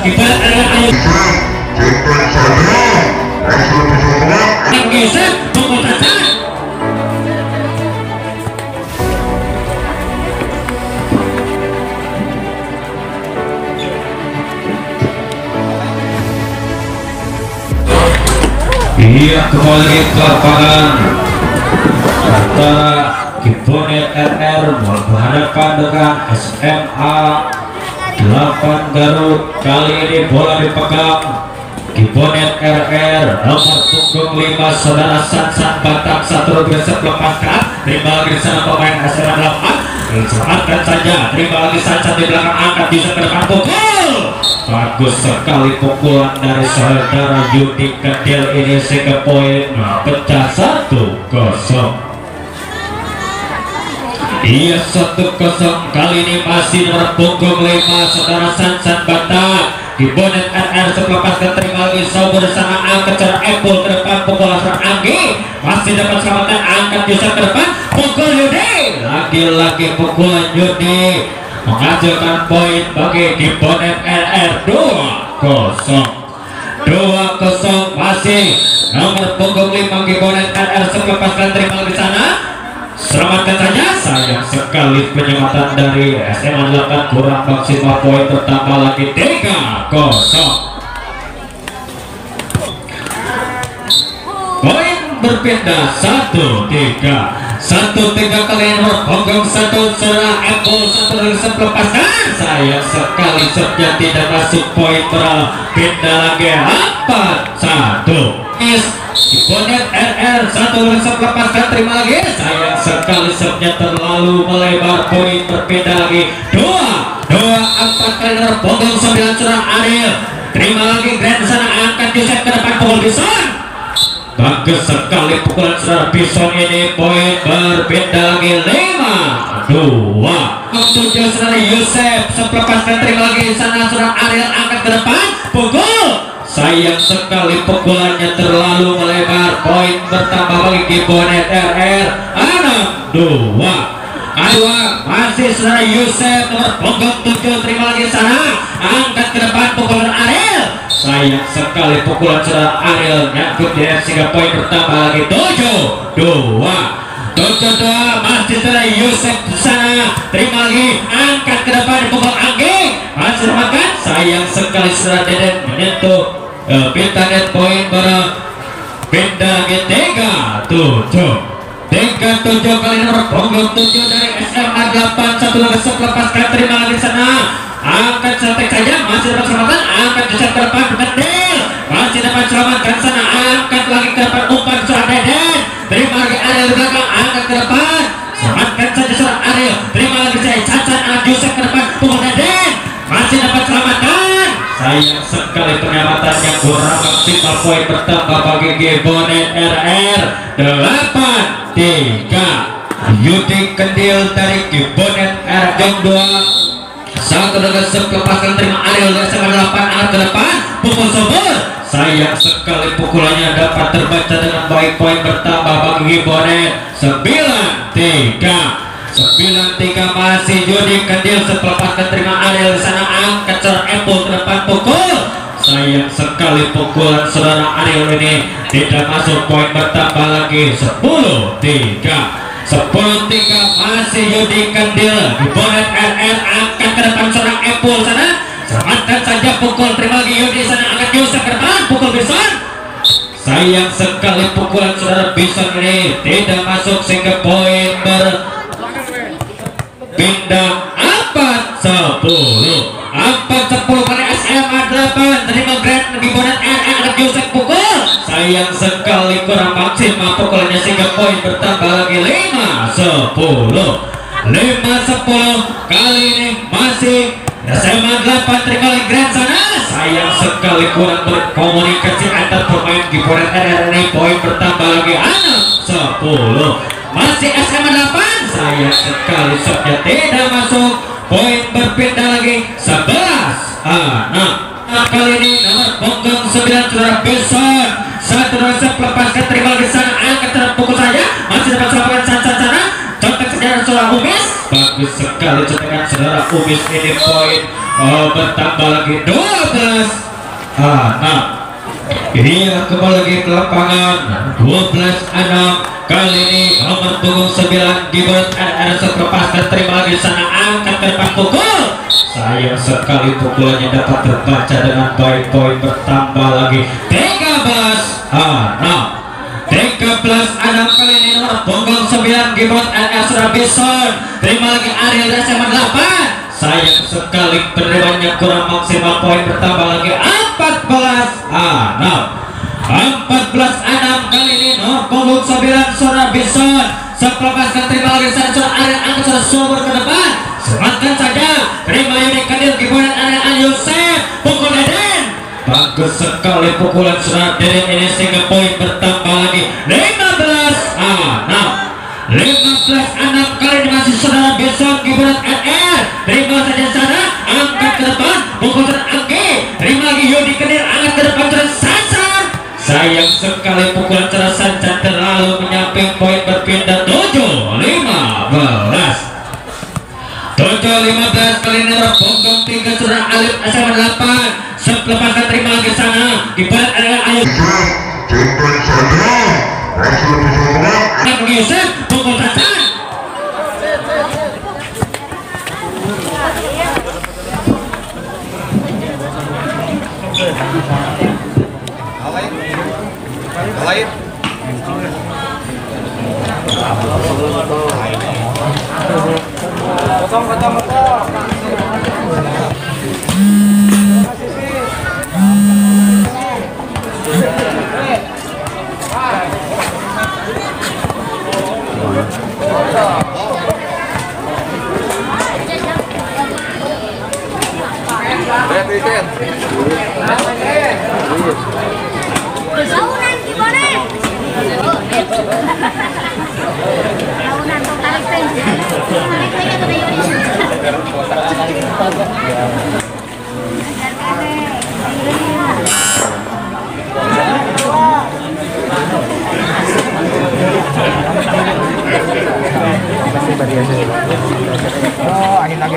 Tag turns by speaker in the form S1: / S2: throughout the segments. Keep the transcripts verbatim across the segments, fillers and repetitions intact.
S1: Dibalas adalah ayo
S2: Centeng saja, hasil bersama
S1: geser pukul saja. Iya, kembali ke lapangan antara Gibonet R R berhadapan dengan S M A delapan Garut. Kali ini bola dipegang Gibonet R R nomor punggung lima saudara Sansan Batak satu bisa melepaskan. Terima lagi sana pemain S M A delapan, diselamatkan saja. Terima lagi Sansan di belakang, angkat bisa ke depan, pukul. Bagus sekali pukulan dari saudara Yudi Kedil ini sehingga poin pecah satu kosong. Iya, satu kosong. Kali ini masih nomor punggung lima saudara Sansan Batak. Gibonet R R selepaskan, terima lagi Sau bersama angkat cara Apple ke depan, pukul langsung Anggi masih dapat selamatkan, angkat bisa ke depan, pukul Yudi. Lagi-lagi pukulan Yudi menghasilkan poin bagi Gibonet R R. Dua kosong dua kosong. Masih nomor punggung lima Gibonet R R selepaskan, terima lagi sana, selamatkan saja. Sayang sekali penyematan dari S M A delapan kurang maksimal, poin bertambah lagi tiga kosong. Poin berpindah satu tiga satu tiga kali nomor punggung satu saudara Apple satu lagi selepaskan. Sayang sekali sertnya tidak masuk, poin berpindah lagi empat satu. Gibonet R R satu lagi selepaskan, terima lagi. Sayang sekali sertnya terlalu melebar, poin berpindah lagi dua dua empat kali nomor punggung sembilan saudara Ariel. Terima lagi Grand sana, angkat Yusef ke depan, pukul Bison. Bagus sekali pukulan saudara Bison ini, poin berpindah lagi lima dua. Tujuh saudara Yusef selepaskan, terima lagi sana saudara Ariel, angkat ke depan, pukul. Sayang sekali pukulannya terlalu melebar, poin bertambah bagi Gibonet R R enam dua. Dua masih saudara Yusef nomor punggung tujuh, terima lagi sana, angkat ke depan, pukulan Ariel. Sayang sekali pukulan saudara Ariel nyangkut di F sehingga poin bertambah lagi tujuh dua. tujuh dua masih saudara Yusef sana, terima lagi, angkat ke depan, pukul Anggi masih makan. Sayang sekali saudara Deden menyentuh Uh, pinta net, poin ber pindah lagi tiga tujuh tiga tujuh kali nomor punggung tujuh dari S M A delapan satu lagi selepaskan, terima lagi sana, angkat santai saja, masih dapat selamatan, angkat bisa ke depan, Kedil masih dapat selamatkan sana, angkat lagi ke depan, umpan seorang Deden, terima lagi Ariel di belakang, angkat ke depan, selamatkan saja seorang Ariel, terima lagi saya Cacat anak Yusuf ke depan, pukul Deden masih dapat selamatkan. Sayang sekali penyelamatannya kurang maksimal, poin bertambah bagi Gibonet R R delapan tiga. Yudi Kendil dari Gibonet R R dua satu dengan selepaskan, terima Ariel dari S M A delapan, angkat ke depan, pukul Subur. Sayang sekali pukulannya dapat terbaca dengan baik, poin bertambah bagi Gibonet sembilan tiga sembilan tiga. Masih Yudi Kendil selepaskan, terima Ariel di sana, angkat seorang Apple ke depan, pukul. Sayang sekali pukulan saudara Ariel ini tidak masuk, poin bertambah lagi sepuluh tiga sepuluh tiga. Masih Yudi Kendil Gibonet R R, angkat ke depan seorang Apple sana, selamatkan saja, pukul, terima lagi Yudi sana, angkat Yusuf ke depan, pukul Bison. Sayang sekali pukulan saudara Bison ini tidak masuk sehingga poin ber pindah empat sepuluh empat sepuluh pada S M A delapan, terima Grand Gibonet R R, angkat Yusuf, pukul. Sayang sekali kurang maksimal pukulannya sehingga poin bertambah lagi lima sepuluh lima sepuluh. Kali ini masih S M A delapan, terima lagi Grand sana, sayang sekali kurang berkomunikasi antar pemain Gibonet R R ini, poin bertambah lagi enam sepuluh. Masih S M A delapan, sayang sekali shotnya tidak masuk, poin berpindah lagi sebelas enam. Nah, kali ini nomor punggung sembilan saudara Bison satu rasa lepaskan, terima lagi sana, angkat terhadap pukul saja, masih dapat selamatkan sana sana, contek sejarah seorang Umis. Bagus bagus sekali cetekan saudara Umis. Ini poin oh, bertambah lagi dua belas enam. Iya, kembali lagi ke lapangan dua belas enam. Kali ini nomor punggung sembilan Gibran R R lepaskan, terima lagi sana, angkat ke depan, pukul. Sayang sekali pukulannya dapat terbaca dengan baik. Poin bertambah lagi tiga belas enam. tiga belas enam. Kali ini nomor punggung sembilan Gibran R R Surabison, terima lagi Ariel Rasema delapan. Sayang sekali penerimanya kurang maksimal. Poin bertambah lagi empat belas enam. empat belas enam. Kali ini nomor punggung sembilan Surabison selepaskan, terima lagi sana Surabaya Ariel angkat sana sumber ke depan, sematkan saja, terima ini Kadil Gibran Ariel Al Yosef, pukul Deden. Bagus sekali pukulan Surabaya Deden ini sehingga poin bertambah lagi lima belas enam. lima belas enam. Kali ini masih Surabison Gibran R R, terima saja sana, angkat ke depan, pukul sana Anggi, terima lagi Yudi Kadil angkat ke depan terus Sansan. Sayang sekali pukulan cerah Sansan terlalu menyamping. Poin berpindah tujuh lima belas. tujuh lima belas. Kali ini punggung tiga Surah Alif S M delapan selepaskan, terima lagi sana Gibran adalah Ayo
S2: Centang saja, masih bisa kuat.
S1: Yusuf, pukul Sansan.
S3: Lain. Potong, potong, potong. Lihat, lihat.
S4: Launan gimana? Launan tuh tarik teh. Tarik teh ke Yuri.
S3: Oh, akhir lagi.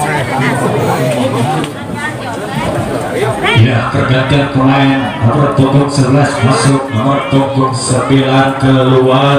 S1: Ya, pergantian pemain nomor punggung sebelas masuk, nomor punggung sembilan keluar.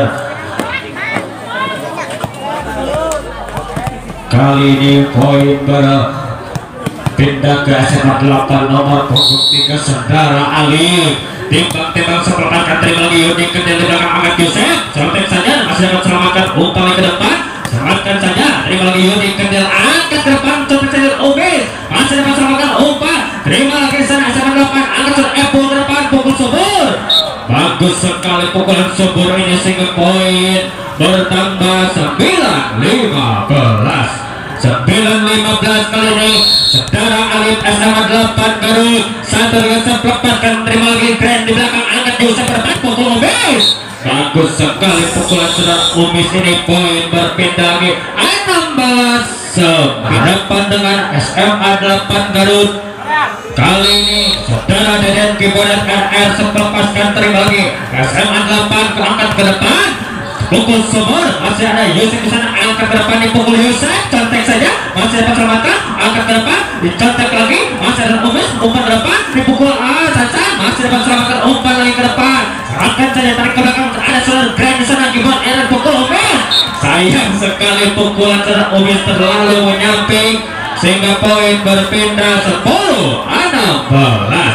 S1: Kali ini poin berpindah ke S M A delapan, nomor punggung tiga Saudara Ali. Timbang-timbang seperempat, terima lagi Yudi Kedel di belakang Ahmad Yusef. Selamatkan saja, masih dapat selamatkan umpan ke depan. Selamatkan saja, terima lagi Yudi Kedel, angkat ke depan, coba saja Ubis. Masih dapat selamatkan umpan. Terima lagi sana S M A delapan, angkat Epo ke depan, pukul subur. Bagus sekali pukulan subur ini sehingga poin bertambah sembilan lima belas. sembilan lima belas. Kali ini Saudara Alif S M A delapan Garut satu dengan selepaskan, terima lagi Grand di belakang, angkat Yusuf ke depan, pukul Umis. Bagus sekali pukulan Saudara Umis ini. Poin berpindah lagi enam belas sembilan dengan S M A delapan Garut. Kali ini Saudara Deden Gibran R R selepaskan, terima lagi S M A delapan keangkat ke depan, pukul sumur. Masih ada Yusuf di sana, angkat ke depan, dipukul Yusuf, contek saja, masih dapat selamatkan, angkat ke depan, dicontek lagi, masih ada Umis, umpan ke depan, dipukul ah Sansan, masih dapat selamatkan, umpan lagi ke depan, serahkan saja, tarik ke belakang, ada Saudara Grand di sana, Gibran R R pukul Umis. Sayang sekali pukulan Saudara Umis terlalu menyamping sehingga poin berpindah sepuluh enam belas.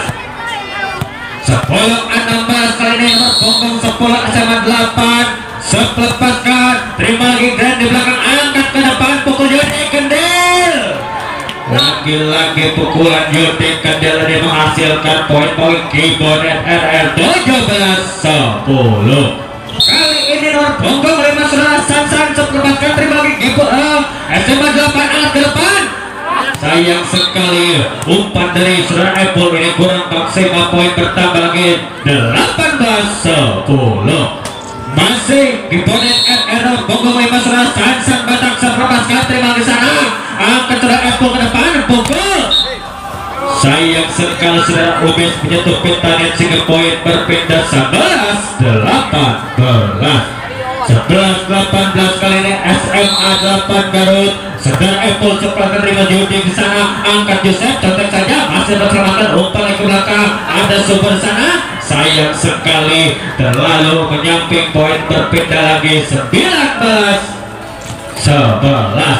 S1: sepuluh enam belas. Kali ini nomor punggung sepuluh S M A delapan selepaskan, terima lagi Grand di belakang, angkat ke depan, pukul Yudi Kendil. Lagi-lagi pukulan Yudi Kendil ini menghasilkan poin-poin Gibran R R tujuh belas sepuluh. Kali ini nomor punggung lima Saudara Sansan selepaskan, terima lagi Gibran S M A delapan, angkat ke depan. Sayang sekali umpan dari Saudara Apple ini kurang maksimal. Poin bertambah lagi delapan belas sepuluh. Masih Gibran R R punggung lima Saudara Sansan Batak selepaskan, terima di sana, angkat Saudara Apple ke depan, pukul. Sayang sekali Saudara Umis menyentuh pintaran sehingga poin berpindah sebelas delapan belas. sebelas delapan belas kali ini S M A delapan Garut. Saudara Apple cepat menerima Yudi di sana, angkat Yosef, contek saja, masih berselamatkan, umpan lagi ke belakang, ada super sana, sayang sekali, terlalu menyamping, poin berpindah lagi, sembilan belas sebelas.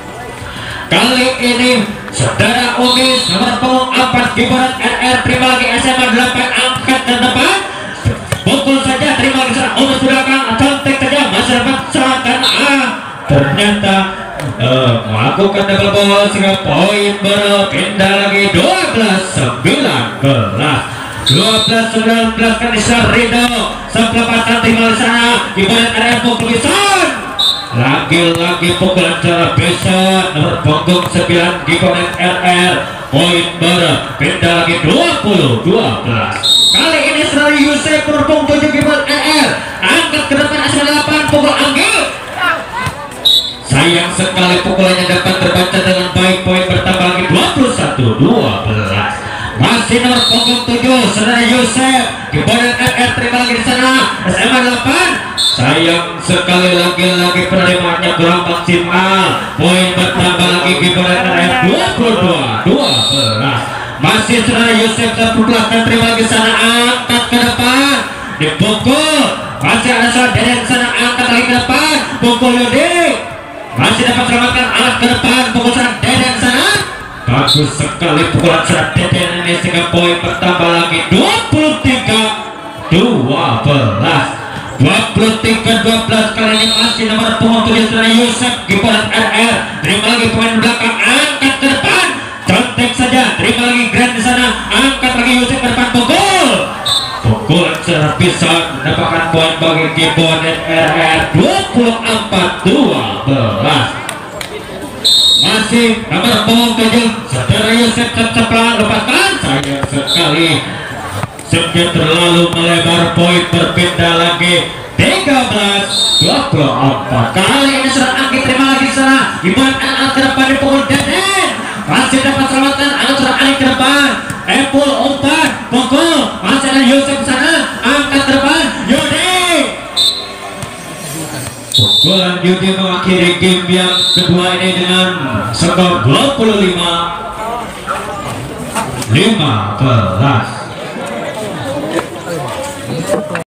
S1: Kali ini saudara Umi nomor punggung empat Gibarat R R, terima lagi S M A delapan, angkat ke depan, pukul saja, terima lagi sana, umpan belakang, contek saja, masih dapat serahkan, ah, ternyata Uh, melakukan double ball sehingga poin berpindah lagi dua belas sembilan belas. dua belas sembilan belas kan Rido sepelepatan terima di sana di badan area pukul Bison, lagi-lagi pukulan cara Bison nomor punggung sembilan di badan R R, poin berpindah lagi dua puluh dua belas. Kali ini Seri Yusuf nomor punggung tujuh di badan R R, angkat ke depan S M A delapan, pukul Anggil, sayang sekali pukulannya dapat terbaca dengan baik, poin bertambah lagi dua puluh satu dua belas. Masih nomor punggung tujuh saudara Yosef di badan R R, terima lagi di sana S M A delapan, sayang sekali lagi-lagi penerimaannya kurang maksimal, poin bertambah lagi di badan R R dua puluh dua dua belas. Masih saudara Yosef terpukul dan terima lagi di sana, angkat ke depan, dipukul, masih ada saudara Deden di sana, angkat lagi ke depan, pukul Yudi, masih dapat selamatkan, alat ke depan, pukul serang Deden sana, bagus sekali pukulan serang Deden ini sehingga poin bertambah lagi dua puluh tiga dua belas. dua puluh tiga dua belas. Kali ini masih nomor punggung tujuh saudara Yusuf Gibarat R R, terima lagi pemain belakang, angkat ke depan, contek saja, terima lagi Grand di sana, angkat lagi Yusuf ke depan, pukul, pukulan serang bisa mendapatkan poin bagi Gibarat R R dua puluh empat dua belas. Masih nomor punggung tujuh saudara Yusuf cepat lepaskan, sayang sekali Sebelum terlalu melebar, poin berpindah lagi tiga belas dua puluh empat. Kali ini serang Anggi, terima lagi sana Iban Al ke depan, dipukul Deden, masih dapat selamatkan, Al serang Anggi ke depan, Epul umpan, pukul, masih ada Yusuf sana, angkat ke depan, Yudi, pukulan Yudi mengakhiri game yang kedua ini dengan skor dua puluh lima lima belas.